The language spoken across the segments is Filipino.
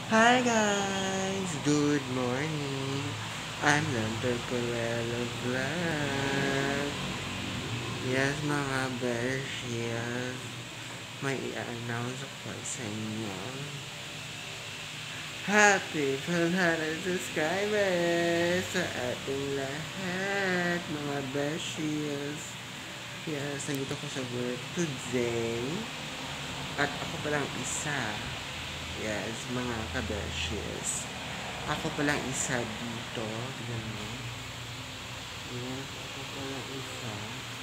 Hi guys! Good morning! I'm Dr. Corella Vlog. Yes mga beshies, may i-announce ako sa inyo. Happy 500 subscribers sa ating lahat mga beshies. Yes, nandito ko sa work today. At ako palang isa. Yes, mga kabeshies. Ako palang isa dito. Tignan mo. Yes, ako palang isa.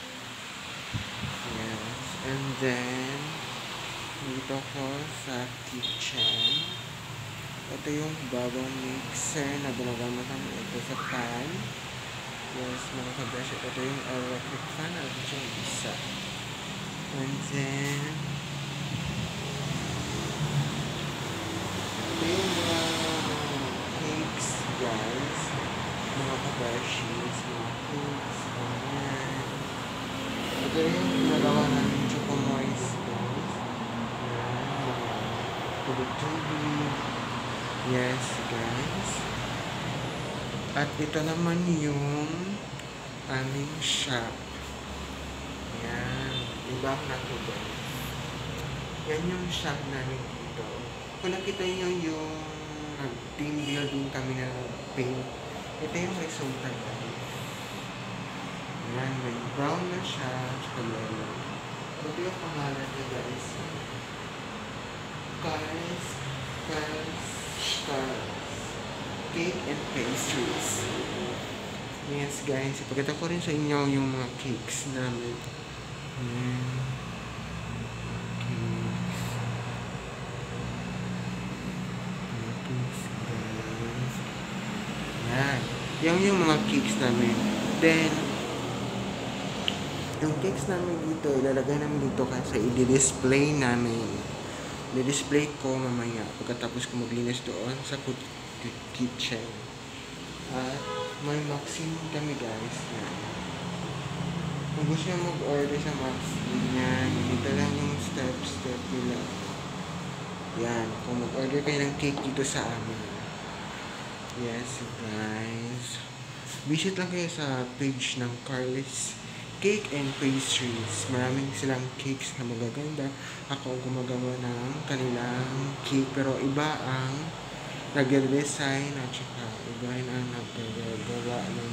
Yes. And then, dito ko sa kitchen. Ito yung bagong mixer na ginagamit namin ito sa pan. Yes, mga kabeshies. Ito yung electric fan. Ito yung isa. And then, ito yung mga cakes, guys. Mga kabeshies, mga cakes, ganyan. Ito yung ginagawa namin choco moist, guys. Yan, mga tubig-tubig. Yes, guys. At ito naman yung aming shop. Yan. Ibang na to, guys. Yan yung shop namin dito. Kung nakita nyo yung team building kami na paint, ito yung resulta guys. Yan, may brown na siya, tsaka yellow. Ito yung pangalan niya guys. Stars. Cake and pastries. Yes guys, ipakita ko rin sa inyo yung mga cakes namin. Yan. Yan yung mga cakes namin. Then, yung cakes namin dito, ilalagay namin dito kasi i-display namin. I-display ko mamaya pagkatapos ko maglinis doon sa kitchen. At may Maxine kami guys. Kung gusto nyo mag-order sa Maxine yan, dito lang yung step nila. Yan, kung mag-order kayo ng cake dito sa amin. Yes, guys. Visit lang kayo sa page ng Carly's Cake and Pastries. Maraming silang cakes na magaganda. Ako ang gumagawa ng kanilang cake. Pero iba ang nag-design at saka iba ang nag-gawa ng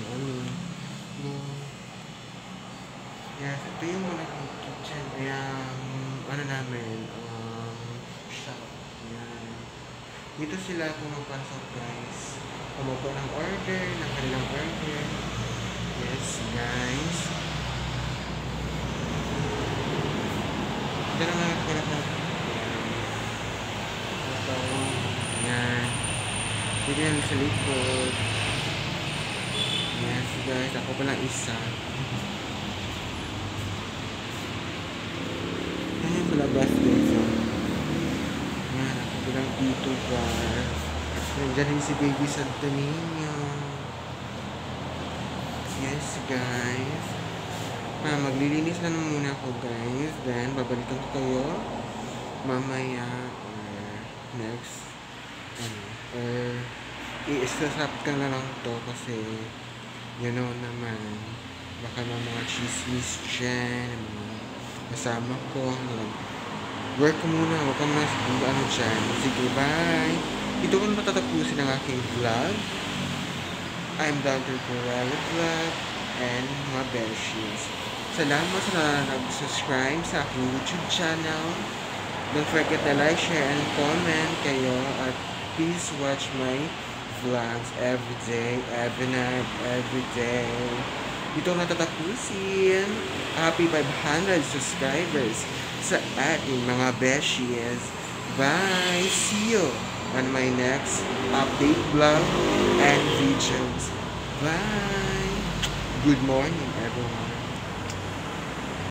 yes, ito yung mga kitchen. Ano namin, shop. Yan. Dito sila pumapasok, guys. Kumuha ng order, ng kanilang order. Yes, guys. Ito naman ako na ito. Yan. Dito yan sa likod. Yes, guys. Ako pala isa. Yan yung palabas dito. Yan. Ako palang dito, guys. Nandiyan rin si Baby Santa Niño. Yes, guys. Maglilinis na muna ako, guys. Then, babalikan ko kayo mamaya or next. I-stop ka na lang to kasi you know naman baka mga chismis dyan, mga kasama ko. Work ko muna. Huwag ka muna ano dyan. Sige, bye! Ito ko matatapusin ang aking vlog. I'm Dr. Corella Vlog and mga beshies. Salamat sa nag-subscribe sa aking YouTube channel. Don't forget to like, share, and comment kayo. At please watch my vlogs every day, every night, every day. Ito ko natatapusin. Happy 500 subscribers sa ating mga beshies. Bye! See you on my next update vlog and videos. Bye! Good morning, everyone.